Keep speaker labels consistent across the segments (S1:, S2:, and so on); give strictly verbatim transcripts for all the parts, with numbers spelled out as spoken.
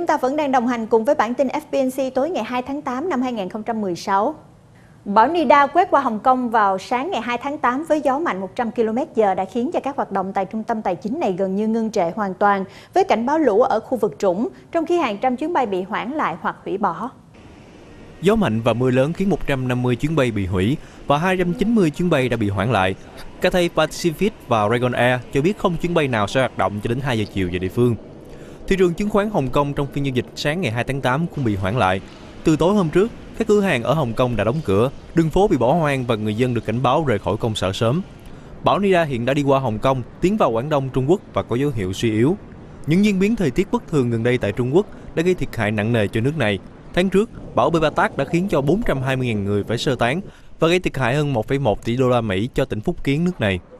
S1: ta vẫn đang đồng hành cùng với bản tin ép pê en xê tối ngày hai tháng tám năm hai nghìn không trăm mười sáu. Bão Nida quét qua Hồng Kông vào sáng ngày hai tháng tám với gió mạnh một trăm ki lô mét giờ đã khiến cho các hoạt động tại trung tâm tài chính này gần như ngưng trệ hoàn toàn, với cảnh báo lũ ở khu vực trũng, trong khi hàng trăm chuyến bay bị hoãn lại hoặc hủy bỏ.
S2: Gió mạnh và mưa lớn khiến một trăm năm mươi chuyến bay bị hủy và hai trăm chín mươi chuyến bay đã bị hoãn lại. Cathay Pacific và Raygon Air cho biết không chuyến bay nào sẽ hoạt động cho đến hai giờ chiều giờ địa phương. Thị trường chứng khoán Hồng Kông trong phiên giao dịch sáng ngày hai tháng tám cũng bị hoãn lại. Từ tối hôm trước, các cửa hàng ở Hồng Kông đã đóng cửa, đường phố bị bỏ hoang và người dân được cảnh báo rời khỏi công sở sớm. Bão Nida hiện đã đi qua Hồng Kông, tiến vào Quảng Đông Trung Quốc và có dấu hiệu suy yếu. Những diễn biến thời tiết bất thường gần đây tại Trung Quốc đã gây thiệt hại nặng nề cho nước này. Tháng trước, bão Bepatak đã khiến cho bốn trăm hai mươi nghìn người phải sơ tán và gây thiệt hại hơn một phẩy một tỷ đô la Mỹ cho tỉnh Phúc Kiến nước này.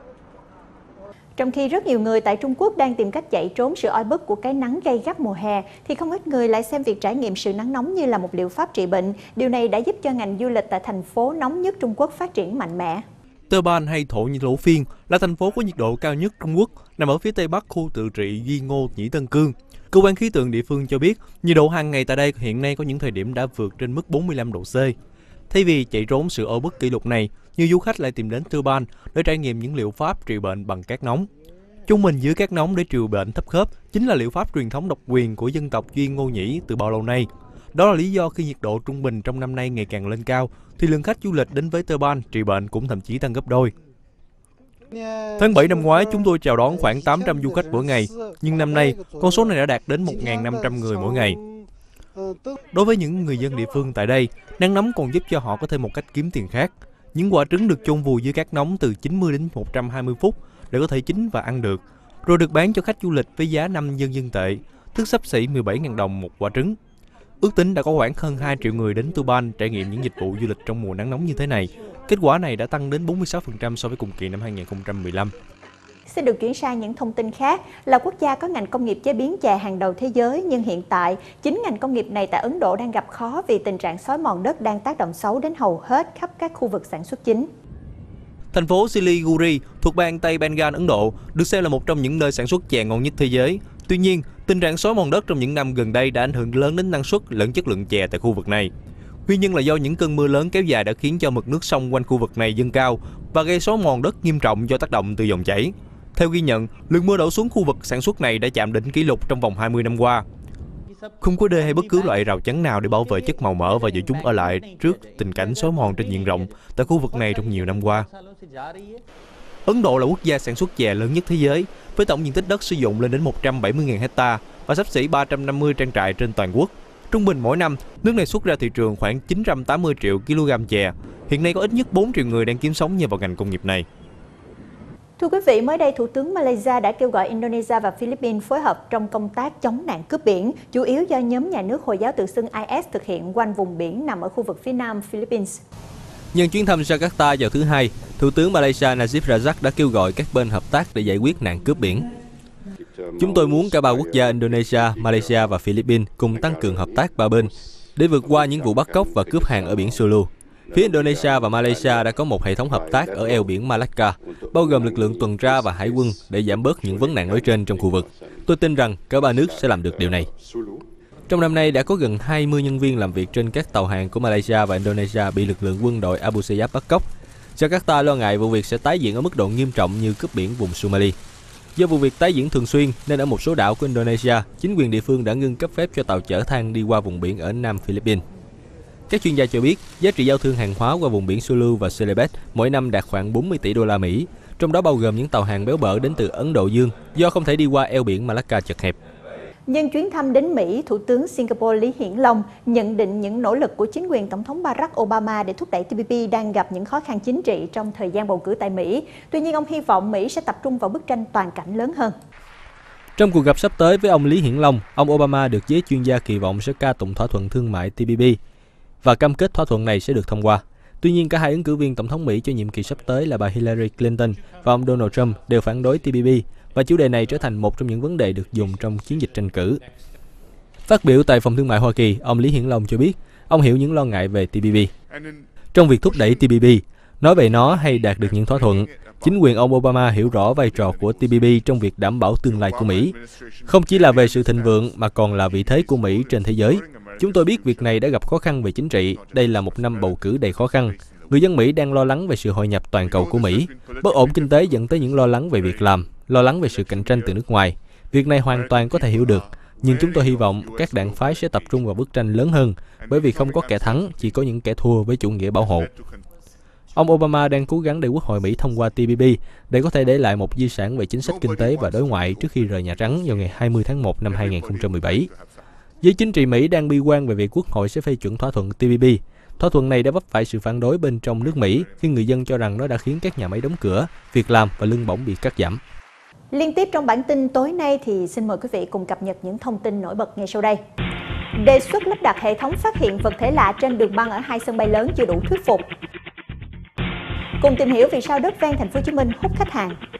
S1: Trong khi rất nhiều người tại Trung Quốc đang tìm cách chạy trốn sự oi bức của cái nắng gay gắt mùa hè, thì không ít người lại xem việc trải nghiệm sự nắng nóng như là một liệu pháp trị bệnh. Điều này đã giúp cho ngành du lịch tại thành phố nóng nhất Trung Quốc phát triển mạnh mẽ.
S2: Turban hay Thổ Lỗ Phiên là thành phố có nhiệt độ cao nhất Trung Quốc, nằm ở phía tây bắc khu tự trị Duy Ngô, Nhĩ Tân Cương. Cơ quan khí tượng địa phương cho biết, nhiệt độ hàng ngày tại đây hiện nay có những thời điểm đã vượt trên mức bốn mươi lăm độ C. Thay vì chạy trốn sự oi bức kỷ lục này, nhiều du khách lại tìm đến Turban để trải nghiệm những liệu pháp trị bệnh bằng cát nóng. Trung bình dưới cát nóng để trị bệnh thấp khớp chính là liệu pháp truyền thống độc quyền của dân tộc Duy Ngô Nhĩ từ bao lâu nay. Đó là lý do khi nhiệt độ trung bình trong năm nay ngày càng lên cao, thì lượng khách du lịch đến với Turban trị bệnh cũng thậm chí tăng gấp đôi. Tháng bảy năm ngoái, chúng tôi chào đón khoảng tám trăm du khách mỗi ngày, nhưng năm nay, con số này đã đạt đến một nghìn năm trăm người mỗi ngày. Đối với những người dân địa phương tại đây, nắng nóng còn giúp cho họ có thêm một cách kiếm tiền khác. Những quả trứng được chôn vùi dưới cát nóng từ chín mươi đến một trăm hai mươi phút để có thể chín và ăn được, rồi được bán cho khách du lịch với giá năm nhân dân tệ, tức xấp xỉ mười bảy nghìn đồng một quả trứng. Ước tính đã có khoảng hơn hai triệu người đến Turban trải nghiệm những dịch vụ du lịch trong mùa nắng nóng như thế này. Kết quả này đã tăng đến bốn mươi sáu phần trăm so với cùng kỳ năm hai nghìn không trăm mười lăm.
S1: Xin được chuyển sang những thông tin khác. Là quốc gia có ngành công nghiệp chế biến chè hàng đầu thế giới, nhưng hiện tại, chính ngành công nghiệp này tại Ấn Độ đang gặp khó vì tình trạng xói mòn đất đang tác động xấu đến hầu hết khắp các khu vực sản xuất chính.
S2: Thành phố Siliguri thuộc bang Tây Bengal, Ấn Độ, được xem là một trong những nơi sản xuất chè ngon nhất thế giới. Tuy nhiên, tình trạng xói mòn đất trong những năm gần đây đã ảnh hưởng lớn đến năng suất lẫn chất lượng chè tại khu vực này. Nguyên nhân là do những cơn mưa lớn kéo dài đã khiến cho mực nước sông quanh khu vực này dâng cao và gây xói mòn đất nghiêm trọng do tác động từ dòng chảy. Theo ghi nhận, lượng mưa đổ xuống khu vực sản xuất này đã chạm đỉnh kỷ lục trong vòng hai mươi năm qua. Không có đê hay bất cứ loại rào chắn nào để bảo vệ chất màu mỡ và giữ chúng ở lại trước tình cảnh xói mòn trên diện rộng tại khu vực này trong nhiều năm qua. Ấn Độ là quốc gia sản xuất chè lớn nhất thế giới, với tổng diện tích đất sử dụng lên đến một trăm bảy mươi nghìn hecta và xấp xỉ ba trăm năm mươi trang trại trên toàn quốc. Trung bình mỗi năm, nước này xuất ra thị trường khoảng chín trăm tám mươi triệu ki lô gam chè. Hiện nay có ít nhất bốn triệu người đang kiếm sống nhờ vào ngành công nghiệp này.
S1: Thưa quý vị, mới đây Thủ tướng Malaysia đã kêu gọi Indonesia và Philippines phối hợp trong công tác chống nạn cướp biển, chủ yếu do nhóm nhà nước Hồi giáo tự xưng I S thực hiện quanh vùng biển nằm ở khu vực phía nam Philippines.
S3: Nhân chuyến thăm Jakarta vào thứ Hai, Thủ tướng Malaysia Najib Razak đã kêu gọi các bên hợp tác để giải quyết nạn cướp biển. Chúng tôi muốn cả ba quốc gia Indonesia, Malaysia và Philippines cùng tăng cường hợp tác ba bên để vượt qua những vụ bắt cóc và cướp hàng ở biển Sulu. Phía Indonesia và Malaysia đã có một hệ thống hợp tác ở eo biển Malacca, bao gồm lực lượng tuần tra và hải quân để giảm bớt những vấn nạn nói trên trong khu vực. Tôi tin rằng cả ba nước sẽ làm được điều này. Trong năm nay, đã có gần hai mươi nhân viên làm việc trên các tàu hàng của Malaysia và Indonesia bị lực lượng quân đội Abu Sayyaf bắt cóc. Jakarta lo ngại vụ việc sẽ tái diễn ở mức độ nghiêm trọng như cướp biển vùng Somali. Do vụ việc tái diễn thường xuyên, nên ở một số đảo của Indonesia, chính quyền địa phương đã ngưng cấp phép cho tàu chở than đi qua vùng biển ở Nam Philippines. Các chuyên gia cho biết, giá trị giao thương hàng hóa qua vùng biển Sulu và Celebes mỗi năm đạt khoảng bốn mươi tỷ đô la Mỹ, trong đó bao gồm những tàu hàng béo bở đến từ Ấn Độ Dương, do không thể đi qua eo biển Malacca chật hẹp.
S1: Nhân chuyến thăm đến Mỹ, Thủ tướng Singapore Lý Hiển Long nhận định những nỗ lực của chính quyền Tổng thống Barack Obama để thúc đẩy T P P đang gặp những khó khăn chính trị trong thời gian bầu cử tại Mỹ. Tuy nhiên, ông hy vọng Mỹ sẽ tập trung vào bức tranh toàn cảnh lớn hơn.
S3: Trong cuộc gặp sắp tới với ông Lý Hiển Long, ông Obama được giới chuyên gia kỳ vọng sẽ ca tụng thỏa thuận thương mại T P P và cam kết thỏa thuận này sẽ được thông qua. Tuy nhiên, cả hai ứng cử viên Tổng thống Mỹ cho nhiệm kỳ sắp tới là bà Hillary Clinton và ông Donald Trump đều phản đối T P P, và chủ đề này trở thành một trong những vấn đề được dùng trong chiến dịch tranh cử. Phát biểu tại Phòng Thương mại Hoa Kỳ, ông Lý Hiển Long cho biết ông hiểu những lo ngại về T P P. Trong việc thúc đẩy T P P, nói về nó hay đạt được những thỏa thuận, Chính quyền ông Obama hiểu rõ vai trò của T P P trong việc đảm bảo tương lai của Mỹ. Không chỉ là về sự thịnh vượng mà còn là vị thế của Mỹ trên thế giới. Chúng tôi biết việc này đã gặp khó khăn về chính trị. Đây là một năm bầu cử đầy khó khăn. Người dân Mỹ đang lo lắng về sự hội nhập toàn cầu của Mỹ. Bất ổn kinh tế dẫn tới những lo lắng về việc làm, lo lắng về sự cạnh tranh từ nước ngoài. Việc này hoàn toàn có thể hiểu được. Nhưng chúng tôi hy vọng các đảng phái sẽ tập trung vào bức tranh lớn hơn, bởi vì không có kẻ thắng, chỉ có những kẻ thua với chủ nghĩa bảo hộ. Ông Obama đang cố gắng để Quốc hội Mỹ thông qua T P P để có thể để lại một di sản về chính sách kinh tế và đối ngoại trước khi rời Nhà Trắng vào ngày hai mươi tháng một năm hai nghìn không trăm mười bảy. Giới chính trị Mỹ đang bi quan về việc Quốc hội sẽ phê chuẩn thỏa thuận T P P. Thỏa thuận này đã vấp phải sự phản đối bên trong nước Mỹ khi người dân cho rằng nó đã khiến các nhà máy đóng cửa, việc làm và lương bổng bị cắt giảm.
S1: Liên tiếp trong bản tin tối nay thì xin mời quý vị cùng cập nhật những thông tin nổi bật ngay sau đây. Đề xuất lắp đặt hệ thống phát hiện vật thể lạ trên đường băng ở hai sân bay lớn chưa đủ thuyết phục. Cùng tìm hiểu vì sao đất ven thành phố Hồ Chí Minh hút khách hàng.